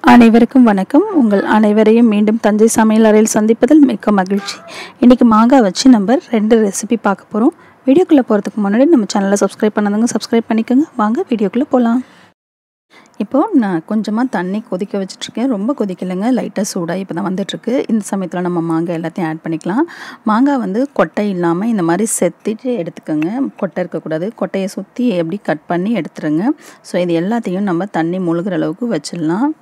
அனைவருக்கும் வணக்கம். உங்கள் அனைவரையும் மீண்டும் தஞ்சை சமையலறையில் சந்திப்பதில் மிக்க மகிழ்ச்சி. இன்றைக்கி மாங்காய் வச்சு நம்ம 2 ரெசிபி பார்க்க போகிறோம். வீடியோக்குள்ளே போகிறதுக்கு முன்னாடி நம்ம சேனலை சப்ஸ்கிரைப் பண்ணாதவங்க சப்ஸ்கிரைப் பண்ணிக்கோங்க. வாங்க வீடியோக்குள்ளே போகலாம். இப்போது நான் கொஞ்சமாக தண்ணி கொதிக்க வச்சிட்ருக்கேன். ரொம்ப கொதிக்கலைங்க, லைட்டாக சூடாக இப்போ தான் வந்துட்டுருக்கு. இந்த சமயத்தில் நம்ம மாங்காய் எல்லாத்தையும் ஆட் பண்ணிக்கலாம். மாங்காய் வந்து கொட்டை இல்லாமல் இந்த மாதிரி செத்திட்டு எடுத்துக்கோங்க. கொட்டை இருக்கக்கூடாது. கொட்டையை சுற்றி எப்படி கட் பண்ணி எடுத்துருங்க. ஸோ இது எல்லாத்தையும் நம்ம தண்ணி முழுகிற அளவுக்கு வச்சிடலாம்.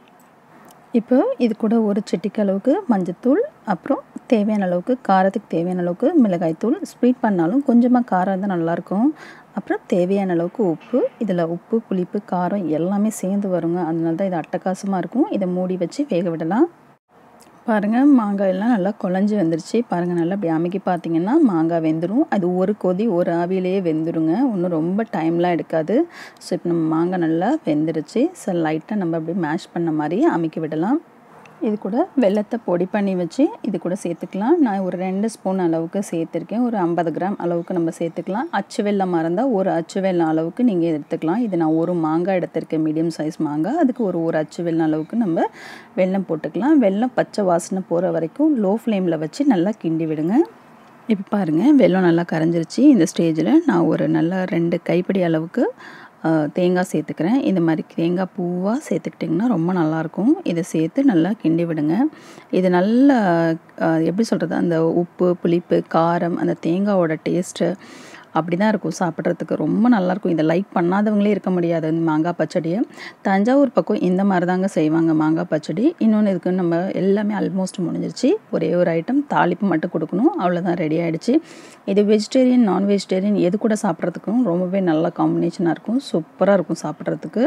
இப்போ இது கூட ஒரு சிட்டிக்கு அளவுக்கு மஞ்சத்தூள், அப்புறம் தேவையான அளவுக்கு காரத்துக்கு தேவையான அளவுக்கு மிளகாய்த்தூள். ஸ்வீட் பண்ணாலும் கொஞ்சமாக காரம் இருந்தால் நல்லாயிருக்கும். அப்புறம் தேவையான அளவுக்கு உப்பு. இதில் உப்பு, புளிப்பு, காரம் எல்லாமே சேர்ந்து வருங்க. அதனால தான் இது அட்டகாசமாக இருக்கும். இதை மூடி வச்சு வேக விடலாம். பாருங்கள், மாங்காயெல்லாம் நல்லா குழஞ்சி வந்துருச்சு. பாருங்கள், நல்லா அப்படி அமைக்கி பார்த்தீங்கன்னா மாங்காய் வெந்துடும். அது ஒரு கொதி ஒரு ஆவியிலேயே வெந்துடுங்க. ஒன்றும் ரொம்ப டைம்லாம் எடுக்காது. ஸோ இப்போ நம்ம மாங்காய் நல்லா வெந்துருச்சு. ஸோ லைட்டாக நம்ம அப்படி மேஷ் பண்ண மாதிரி அமைக்கி விடலாம். இது கூட வெல்லத்தை பொடி பண்ணி வச்சு இது கூட சேர்த்துக்கலாம். நான் ஒரு 2 ஸ்பூன் அளவுக்கு சேர்த்துருக்கேன். ஒரு 50 கிராம் அளவுக்கு நம்ம சேர்த்துக்கலாம். அச்சு வெல்லம் இருந்தால் ஒரு அச்சு வெல்லம் அளவுக்கு நீங்கள் எடுத்துக்கலாம். இது நான் ஒரு மாங்காய் எடுத்திருக்கேன், மீடியம் சைஸ் மாங்காய். அதுக்கு ஒரு அச்சு வெல்லம் அளவுக்கு நம்ம வெல்லம் போட்டுக்கலாம். வெல்லம் பச்சை வாசனை போகிற வரைக்கும் லோ ஃப்ளேமில் வச்சு நல்லா கிண்டி விடுங்க. இப்போ பாருங்கள், வெல்லம் நல்லா கரைஞ்சிருச்சு. இந்த ஸ்டேஜில் நான் ஒரு நல்லா 2 கைப்பிடி அளவுக்கு தேங்காய் சேர்த்துக்கிறேன். இந்த மாதிரி தேங்காய் பூவாக சேர்த்துக்கிட்டிங்கன்னா ரொம்ப நல்லாயிருக்கும். இதை சேர்த்து நல்லா கிண்டி விடுங்க. இது நல்லா எப்படி சொல்கிறது, அந்த உப்பு, புளிப்பு, காரம், அந்த தேங்காயோட டேஸ்ட்டு அப்படி தான் இருக்கும். சாப்பிட்றதுக்கு ரொம்ப நல்லாயிருக்கும். இதை லைக் பண்ணாதவங்களே இருக்க முடியாது. மாங்காய் பச்சடியை தஞ்சாவூர் பக்கம் இந்த மாதிரி தாங்க செய்வாங்க மாங்காய் பச்சடி. இன்னொன்று இதுக்கு நம்ம எல்லாமே ஆல்மோஸ்ட் முடிஞ்சிருச்சு. ஒரே ஒரு ஐட்டம் தாளிப்பு மட்டும் கொடுக்கணும், அவ்வளோதான், ரெடி ஆகிடுச்சு. இது வெஜிடேரியன், நான் வெஜிடேரியன் எது கூட சாப்பிட்றதுக்கும் ரொம்பவே நல்ல காம்பினேஷனாக இருக்கும். சூப்பராக இருக்கும் சாப்பிட்றதுக்கு.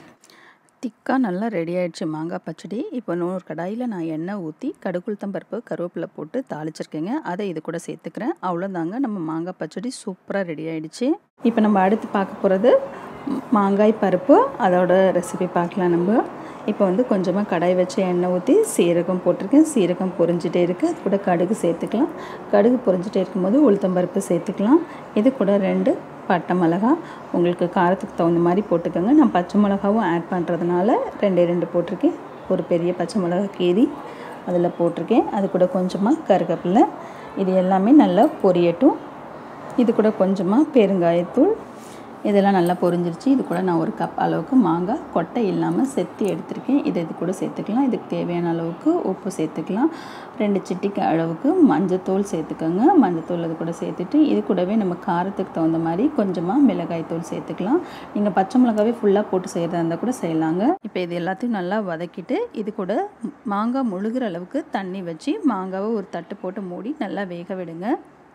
திக்காக நல்லா ரெடி ஆகிடுச்சு மாங்காய் பச்சடி. இப்போ இன்னொரு கடாயில் நான் எண்ணெய் ஊற்றி கடுகுளுத்தம் பருப்பு, கருவேப்பிலை போட்டு தாளிச்சிருக்கேங்க. அதை இது கூட சேர்த்துக்கிறேன். அவ்வளோதாங்க, நம்ம மாங்காய் பச்சடி சூப்பராக ரெடி ஆகிடுச்சு. இப்போ நம்ம அடுத்து பார்க்க போகிறது மாங்காய் பருப்பு. அதோட ரெசிபி பார்க்கலாம். நம்ம இப்போ வந்து கொஞ்சமாக கடாய் வச்சு எண்ணெய் ஊற்றி சீரகம் போட்டிருக்கேன். சீரகம் பொரிஞ்சிட்டே இருக்குது. அது கூட கடுகு சேர்த்துக்கலாம். கடுகு பொரிஞ்சிட்டே இருக்கும்போது உளுத்தம்பருப்பு சேர்த்துக்கலாம். இது கூட 2 பட்டை மிளகா, உங்களுக்கு காரத்துக்கு தகுந்த மாதிரி போட்டுக்கோங்க. நான் பச்சை மிளகாவும் ஆட் பண்ணுறதுனால 2 போட்டிருக்கேன். ஒரு பெரிய பச்சை மிளகா கீரி அதில் போட்டிருக்கேன். அது கூட கொஞ்சமாக கருவேப்பிலை. இது எல்லாமே நல்லா பொரியட்டும். இது கூட கொஞ்சமாக பெருங்காயத்தூள். இதெல்லாம் நல்லா பொரிஞ்சிருச்சு. இது கூட நான் ஒரு கப் அளவுக்கு மாங்காய் கொட்டை இல்லாமல் செத்தி எடுத்திருக்கேன். இது கூட சேர்த்துக்கலாம். இதுக்கு தேவையான அளவுக்கு உப்பு சேர்த்துக்கலாம். 2 சிட்டிக்கு அளவுக்கு மஞ்சத்தூள் சேர்த்துக்கோங்க. மஞ்சத்தூள் அது கூட சேர்த்துட்டு இது கூடவே நம்ம காரத்துக்கு தகுந்த மாதிரி கொஞ்சமாக மிளகாய்த்தூள் சேர்த்துக்கலாம். நீங்கள் பச்சை மிளகாவே ஃபுல்லாக போட்டு செய்கிறதா இருந்தால் கூட செய்யலாங்க. இப்போ இது எல்லாத்தையும் நல்லா வதக்கிட்டு இது கூட மாங்காய் முழுகிற அளவுக்கு தண்ணி வச்சு மாங்காவை ஒரு தட்டு போட்டு மூடி நல்லா வேக விடுங்க.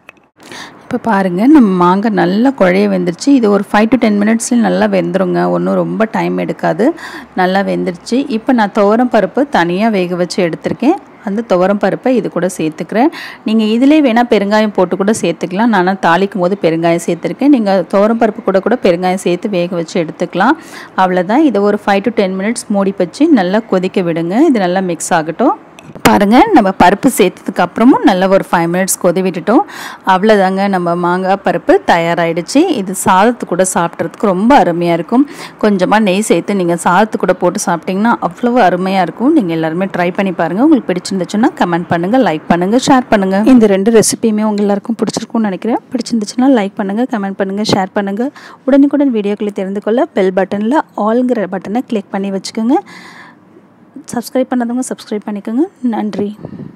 இப்போ பாருங்கள், நம்ம மாங்காய் நல்லா குழைய வெந்துருச்சு. இது ஒரு 5 to 10 மினிட்ஸில் நல்லா வெந்துருங்க. ஒன்றும் ரொம்ப டைம் எடுக்காது. நல்லா வெந்துருச்சு. இப்போ நான் துவரம் பருப்பு தனியாக வேக வச்சு எடுத்திருக்கேன். அந்த துவரம் பருப்பை இது கூட சேர்த்துக்கிறேன். நீங்கள் இதிலே வேணால் பெருங்காயம் போட்டு கூட சேர்த்துக்கலாம். நான் தாளிக்கும் போது பெருங்காயம் சேர்த்துருக்கேன். நீங்கள் துவரம் பருப்பு கூட பெருங்காயம் சேர்த்து வேக வச்சு எடுத்துக்கலாம். அவ்வளோதான். இதை ஒரு 5 to 10 மினிட்ஸ் மூடி வச்சு நல்லா கொதிக்க விடுங்க. இது நல்லா மிக்ஸ் ஆகட்டும். பாருங்கள், நம்ம பருப்பு சேர்த்ததுக்கு அப்புறமும் நல்லா ஒரு 5 மினிட்ஸ் கொதி விட்டுட்டோம். அவ்வளோதாங்க, நம்ம மாங்காய் பருப்பு தயாராகிடுச்சு. இது சாதத்து கூட சாப்பிட்றதுக்கு ரொம்ப அருமையாக இருக்கும். கொஞ்சமாக நெய் சேர்த்து நீங்கள் சாதத்து கூட போட்டு சாப்பிட்டிங்கன்னா அவ்வளோ அருமையாக இருக்கும். நீங்கள் எல்லாருமே ட்ரை பண்ணி பாருங்கள். உங்களுக்கு பிடிச்சிருந்துச்சுன்னா கமெண்ட் பண்ணுங்கள், லைக் பண்ணுங்கள், ஷேர் பண்ணுங்கள். இந்த 2 ரெசிபியுமே உங்கள் எல்லாருக்கும் பிடிச்சிருக்கும்னு நினைக்கிறேன். பிடிச்சிருந்துச்சுன்னா லைக் பண்ணுங்கள், கமெண்ட் பண்ணுங்கள், ஷேர் பண்ணுங்கள். உடனுக்குடன் வீடியோக்களை தெரிந்து கொள்ள பெல் பட்டனில் ஆல்ங்கிற பட்டனை கிளிக் பண்ணி வச்சுக்கோங்க. சப்ஸ்கிரைப் பண்ணாதவங்க சப்ஸ்கிரைப் பண்ணிக்கோங்க. நன்றி.